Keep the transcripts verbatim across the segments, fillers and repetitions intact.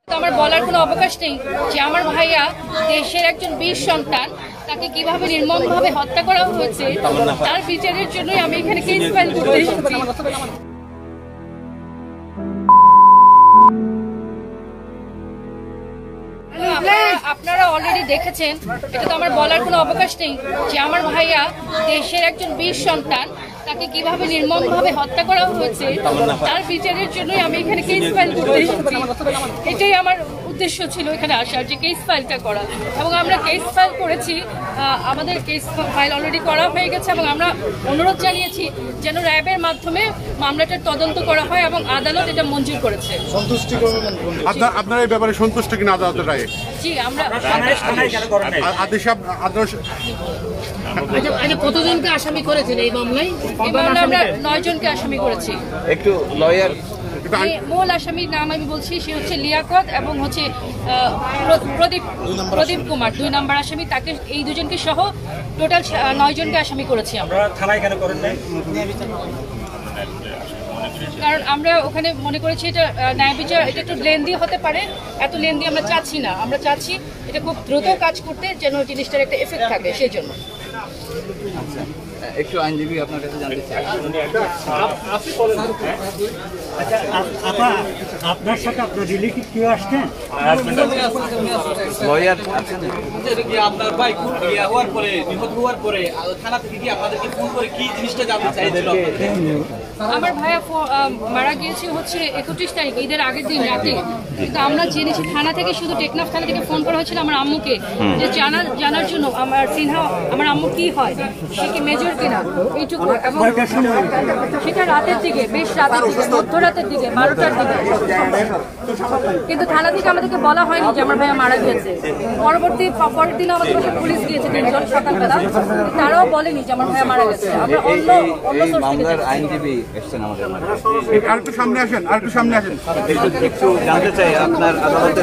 আমার বলার কোনো অবকাশ নেই যে আমার ভাইয়া দেশের একজন বীর সন্তান, তাকে কিভাবে নির্মমভাবে হত্যা করা হয়েছে তার বিচারের জন্যই আমি এখানে কেস ফাইল করতে এসেছি। আপনারা অলরেডি দেখেছেন, এটা তো আমার বলার কোনো অবকাশ নেই যে আমার ভাইয়া দেশের একজন বীর সন্তান, তাকে কিভাবে নির্মমভাবে হত্যা করা হয়েছে তার বিচারের জন্যই আমি এখানে কেস ফাইল করতে এসেছি। এটাই আমার উদ্দেশ্য ছিল এখানে আসার, যে কেস ফাইলটা করা, এবং আমরা কেস ফাইল করেছি। আমাদের কেস ফাইল অলরেডি করা হয়ে গেছে এবং আমরা অনুরোধ জানিয়েছি যেন র্যাবের মাধ্যমে মামলাটার তদন্ত করা হয় এবং আদালত এটা মঞ্জুর করেছে। আপনারা এই ব্যাপারে সন্তুষ্ট কিনা আদালতের রায়ে? জি, আমরা কতজনকে আসামি করেছেন এই মামলায়? এই মামলায় আমরা নয় জনকে আসামি করেছি। একটু লয়ার মূল আসামির নাম আমি বলছি, সে হচ্ছে লিয়াকত এবং হচ্ছে প্রদীপ প্রদীপ কুমার দুই নাম্বার আসামি। তাকে এই দুজনকে সহ টোটাল নয় জনকে আসামি করেছি আমরা। থানায় কেন করেন নাই? কারণ আমরা ওখানে মনে করেছি এটা ন্যায় বিচার, এটা একটু লেন্দি হতে পারে, এত লেন্দি আমরা চাচ্ছি না। আমরা চাচ্ছি এটা খুব দ্রুত কাজ করতে, যেন জিনিসটার একটা এফেক্ট থাকে, সেই জন্য। একটু আইনজীবী আপনার কাছে জানতে চাই। আপনার সাথে আপনার রিলেটিভ কেউ আসছেন? লয়ার আপনার ভাই খুন হওয়ার পরে, নিহত হওয়ার পরে থানা থেকে কি আপনাদেরকে ফোন করে কি জিনিসটা জানতে চাইছিল? আমার ভাইয়া মারা গিয়েছে হচ্ছে একত্রিশ তারিখ, ঈদের আগের দিন রাতে। কিন্তু আমরা জেনেছি থানা থেকে, শুধু টেকনাফ থানা থেকে ফোন করা হয়েছিল আমার আম্মুকে, যে জানার জানার জন্য আমার সিনহা আমার আম্মু কি হয়, সে কি মেজর কিনা, এইটুকু। এবং সেটা রাতের দিকে, বেশ রাতের দিকে, মধ্যরাতের দিকে, বারোটার দিকে। কিন্তু থানা থেকে আমাদেরকে বলা হয়নি যে আমার ভাইয়া মারা গিয়েছে। পরবর্তী পরের দিন আমাদের কাছে পুলিশ গিয়েছে তিনজন সকালবেলা, তারাও বলেনি যে আমার ভাইয়া মারা গেছে। আমরা অন্য অন্য মামলার আইনজীবী এসেছেন আমাদের মাঝে। আর একটু সামনে আসেন, আর একটু সামনে আসেন। একটু জানতে চাই আপনার আদালতের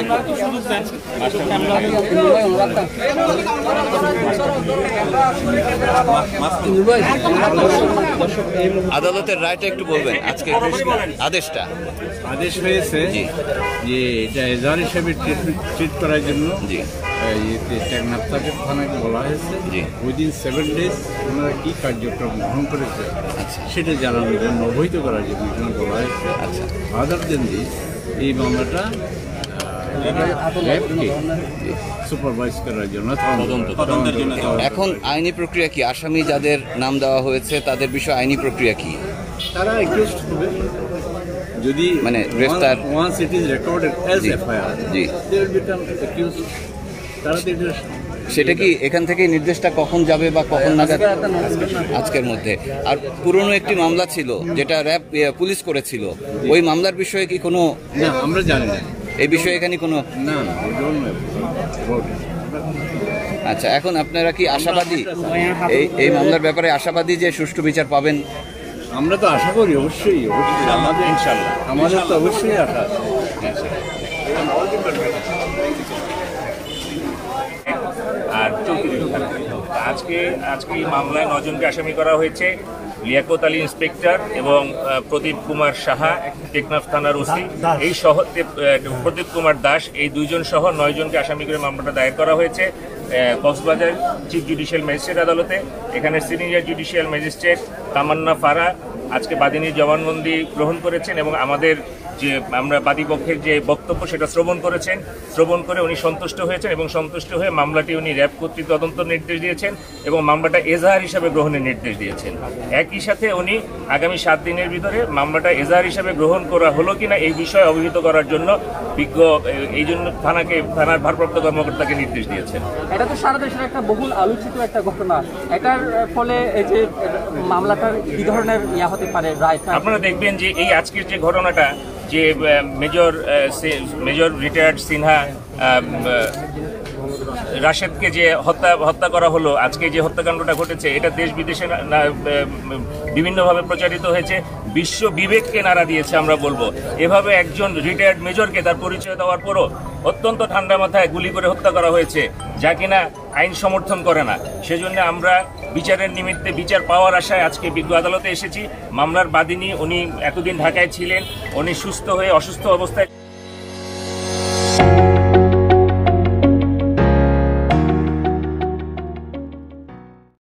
আদালতের রায়টা একটু বলবেন, আজকে আদেশটা আদেশ হয়েছে যে এটা এজাহার হিসেবে ট্রিট করার জন্য টেকনাফ থানাকে বলা হয়েছে উইদিন সেভেন ডেজ ওনারা কী কার্যক্রম গ্রহণ করেছে সেটা জানানোর জন্য, অবহিত করার জন্য এখানে বলা হয়েছে। আচ্ছা, আদার দেন দিস এই মামলাটা সুপারভাইজ করার জন্য, তদন্তের জন্য। এখন আইনি প্রক্রিয়া কি? আসামি যাদের নাম দেওয়া হয়েছে তাদের বিষয়ে আইনি প্রক্রিয়া কি? তারা একিউজড হবে যদি মানে গ্রেফতার, once it is recorded as FIR, জি দে উইল বিকাম একিউজড। তারা সেটা কি এখান থেকে নির্দেশটা কখন যাবে বা কখন নাগাদ? আজকের মধ্যে। আর পুরনো একটি মামলা ছিল যেটা র্যাব পুলিশ করেছিল, ওই মামলার বিষয়ে কি কোনো? না, আমরা জানি না এই বিষয়ে এখানে কোনো। না, আচ্ছা, এখন আপনারা কি আশাবাদী এই এই মামলার ব্যাপারে, আশাবাদী যে সুষ্ঠু বিচার পাবেন? আমরা তো আশা করি, অবশ্যই অবশ্যই আমাদের ইনশাআল্লাহ আমাদের তো অবশ্যই আশা। আর আজকে আজকে এই মামলায় নজনকে আসামি করা হয়েছে। লিয়াকত আলী ইন্সপেক্টর এবং প্রদীপ কুমার সাহা টেকনাফ থানার ওসি, এই সহ প্রদীপ কুমার দাস, এই দুইজন সহ নয় জনকে আসামি করে মামলাটা দায়ের করা হয়েছে কক্সবাজার চিফ জুডিশিয়াল ম্যাজিস্ট্রেট আদালতে। এখানে সিনিয়র জুডিশিয়াল ম্যাজিস্ট্রেট তামান্না ফারা আজকে বাদীর জবানবন্দি গ্রহণ করেছেন এবং আমাদের যে আমরা বাদীপক্ষের যে বক্তব্য সেটা শ্রবণ করেছেন। শ্রবণ করে উনি সন্তুষ্ট হয়েছেন এবং সন্তুষ্ট হয়ে মামলাটি উনি র্যাব কর্তৃক তদন্ত নির্দেশ দিয়েছেন এবং মামলাটা এজাহার হিসাবে গ্রহণের নির্দেশ দিয়েছেন। একই সাথে উনি আগামী সাত দিনের ভিতরে মামলাটা এজাহার হিসাবে গ্রহণ করা হলো কিনা এই বিষয়ে অবহিত করার জন্য বিজ্ঞ এই জন্য থানাকে থানার ভারপ্রাপ্ত কর্মকর্তাকে নির্দেশ দিয়েছেন। এটা তো সারা দেশের একটা বহুল আলোচিত একটা ঘটনা। এটার ফলে এই যে মামলাটার কি ধরনের ইয়া হতে পারে রায়? আপনারা দেখবেন যে এই আজকের যে ঘটনাটা, যে মেজর মেজর রিটায়ার্ড সিনহা রাশেদকে যে হত্যা হত্যা করা হলো, আজকে যে হত্যাকাণ্ডটা ঘটেছে, এটা দেশ বিদেশে বিভিন্নভাবে প্রচারিত হয়েছে, বিশ্ব বিবেককে নাড়া দিয়েছে আমরা বলবো। এভাবে একজন রিটায়ার্ড মেজরকে তার পরিচয় দেওয়ার পরও অত্যন্ত ঠান্ডা মাথায় গুলি করে হত্যা করা হয়েছে, যা কিনা আইন সমর্থন করে না। সেজন্য আমরা বিচারের নিমিত্তে বিচার পাওয়ার আশায় আজকে বিজ্ঞ আদালতে এসেছি। মামলার বাদীনি উনি এতদিন ঢাকায় ছিলেন, উনি সুস্থ হয়ে অসুস্থ অবস্থায় বাংলাদেশ।